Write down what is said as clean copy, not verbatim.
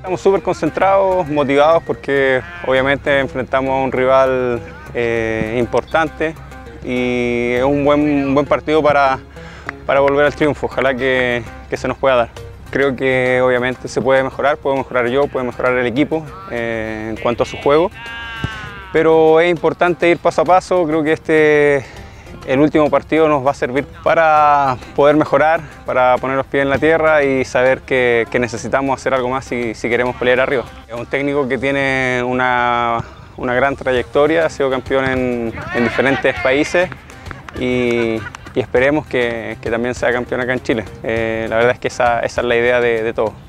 Estamos súper concentrados, motivados porque obviamente enfrentamos a un rival importante y es un buen partido para volver al triunfo. Ojalá que se nos pueda dar. Creo que obviamente se puede mejorar yo, puede mejorar el equipo en cuanto a su juego, pero es importante ir paso a paso. Creo que el último partido nos va a servir para poder mejorar, para poner los pies en la tierra y saber que necesitamos hacer algo más si queremos pelear arriba. Es un técnico que tiene una gran trayectoria, ha sido campeón en diferentes países y esperemos que también sea campeón acá en Chile. La verdad es que esa es la idea de todos.